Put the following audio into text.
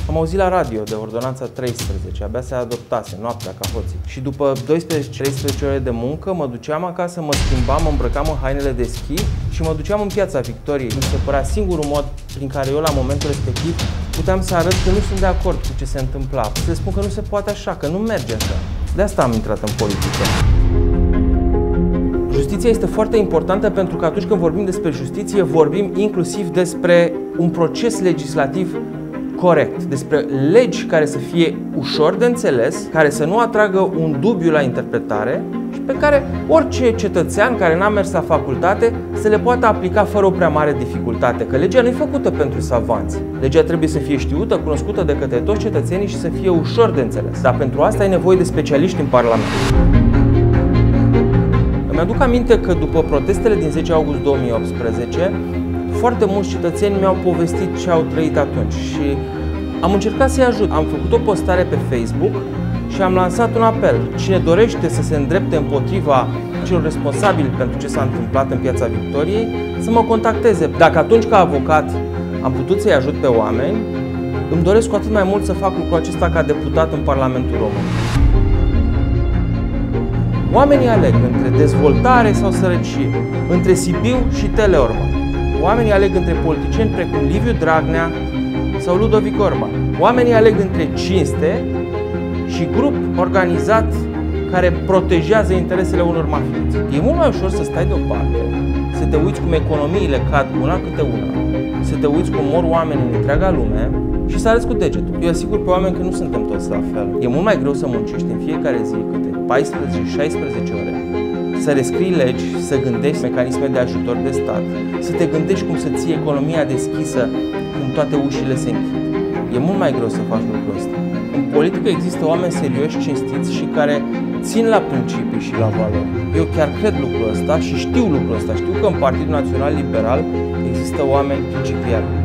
Am auzit la radio de ordonanța 13, abia se adoptase, noaptea, ca hoții. Și după 12-13 ore de muncă, mă duceam acasă, mă schimbam, mă îmbrăcam în hainele de schi și mă duceam în Piața Victoriei. Mi se părea singurul mod prin care eu, la momentul respectiv, puteam să arăt că nu sunt de acord cu ce se întâmpla. Să le spun că nu se poate așa, că nu merge așa. De asta am intrat în politică. Justiția este foarte importantă pentru că atunci când vorbim despre justiție, vorbim inclusiv despre un proces legislativ corect, despre legi care să fie ușor de înțeles, care să nu atragă un dubiu la interpretare și pe care orice cetățean care n-a mers la facultate să le poată aplica fără o prea mare dificultate, că legea nu e făcută pentru savanți. Legea trebuie să fie știută, cunoscută de către toți cetățenii și să fie ușor de înțeles. Dar pentru asta ai nevoie de specialiști în Parlament. Îmi aduc aminte că după protestele din 10 august 2018, foarte mulți cetățeni mi-au povestit ce au trăit atunci și am încercat să-i ajut. Am făcut o postare pe Facebook și am lansat un apel. Cine dorește să se îndrepte împotriva celor responsabili pentru ce s-a întâmplat în Piața Victoriei, să mă contacteze. Dacă atunci, ca avocat, am putut să-i ajut pe oameni, îmi doresc cu atât mai mult să fac lucrul acesta ca deputat în Parlamentul Român. Oamenii aleg între dezvoltare sau sărăcie, între Sibiu și Teleorman. Oamenii aleg între politicieni precum Liviu Dragnea sau Ludovic Orban. Oamenii aleg între cinste și grup organizat care protejează interesele unor mafioți. E mult mai ușor să stai deoparte, să te uiți cum economiile cad una câte una, să te uiți cum mor oameni în întreaga lume și să arăți cu degetul. Eu asigur pe oameni că nu suntem toți la fel. E mult mai greu să muncești în fiecare zi câte 14-16 ore, să rescrii legi, să gândești mecanisme de ajutor de stat, să te gândești cum să ții economia deschisă când toate ușile se închid. E mult mai greu să faci lucrul ăsta. În politică există oameni serioși, cinstiți și care țin la principii și la valori. Eu chiar cred lucrul ăsta și știu lucrul ăsta. Știu că în Partidul Național Liberal există oameni principiali.